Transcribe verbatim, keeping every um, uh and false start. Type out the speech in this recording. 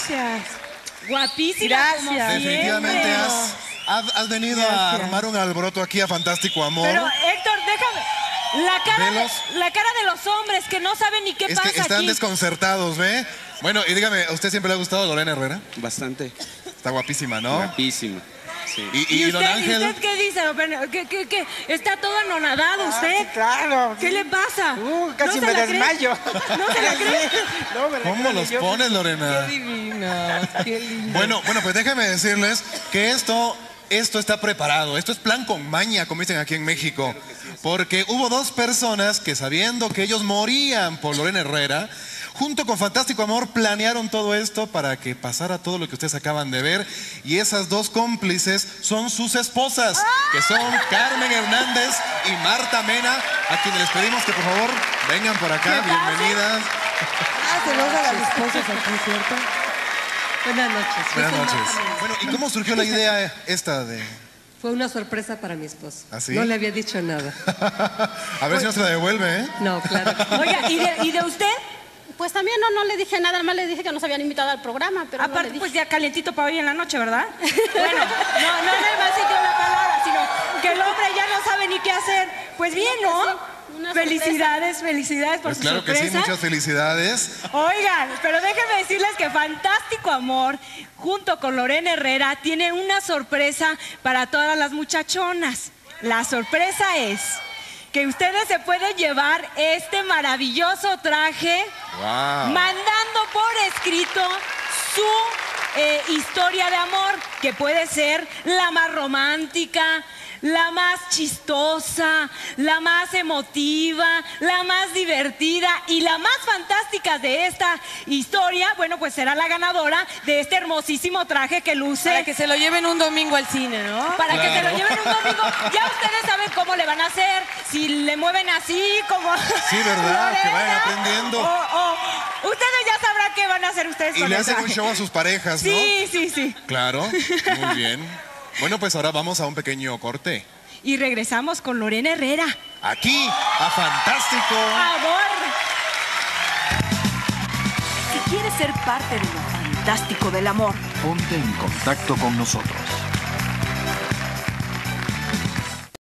Gracias. Guapísima. Gracias. Definitivamente has, has, has venido Gracias. a armar un alboroto aquí a Fantástico Amor. Pero, Héctor, déjame. La cara, de los, la cara de los hombres que no saben ni qué es pasa que están aquí. desconcertados, ¿ve? Bueno, y dígame, ¿a usted siempre le ha gustado Lorena Herrera? Bastante. Está guapísima, ¿no? Guapísima. Sí. ¿Y, y, ¿Y, y usted, don Ángel? ¿Y usted qué dice? ¿Qué, qué, qué? Está todo anonadado usted. Ah, sí, claro. ¿Qué le pasa? Uh, casi ¿No me se desmayo. ¿No se la cree? No, me la ¿Cómo creo los yo. pones, Lorena? Qué divina, qué linda. Bueno, bueno, pues déjenme decirles que esto, esto está preparado. Esto es plan con maña, como dicen aquí en México. Porque hubo dos personas que, sabiendo que ellos morían por Lorena Herrera, junto con Fantástico Amor planearon todo esto para que pasara todo lo que ustedes acaban de ver. Y esas dos cómplices son sus esposas, que son Carmen Hernández y Marta Mena, a quienes les pedimos que por favor vengan por acá. Bienvenidas. Ah, se los a las esposas aquí, ¿cierto? Buenas noches. Buenas noches. Bueno, ¿y cómo surgió la idea esta de...? Fue una sorpresa para mi esposo. ¿Ah, sí? No le había dicho nada. A ver si no se la devuelve, ¿eh? No, claro. Oiga, ¿y de, ¿y de usted? Pues también no, no le dije nada, además le dije que nos habían invitado al programa, pero Aparte, no le dije. pues ya calientito para hoy en la noche, ¿verdad? Bueno, no, no en el mal sitio de la palabra, sino que el hombre ya no sabe ni qué hacer. Pues bien, ¿no? Una Felicidades, felicidades por Pues su claro que sorpresa. sí, muchas felicidades. Oigan, pero déjenme decirles que Fantástico Amor, junto con Lorena Herrera, tiene una sorpresa para todas las muchachonas. La sorpresa es que ustedes se pueden llevar este maravilloso traje, Wow. mandando por escrito su eh, historia de amor, que puede ser la más romántica, la más chistosa, la más emotiva, la más divertida y la más fantástica de esta historia. Bueno, pues será la ganadora de este hermosísimo traje que luce. Para que se lo lleven un domingo al cine, ¿no? Para Claro. que se lo lleven un domingo. Ya ustedes saben cómo le van a hacer. Si le mueven así, como... Sí, ¿verdad? Que vayan Lorena, aprendiendo. O, o- ustedes ya sabrán qué van a hacer ustedes Y con le el hacen un traje. show a sus parejas, ¿no? Sí, sí, sí. Claro, muy bien. Bueno, pues ahora vamos a un pequeño corte. Y regresamos con Lorena Herrera. Aquí, a Fantástico. Amor. Si quieres ser parte de lo fantástico del amor, Ponte en contacto con nosotros.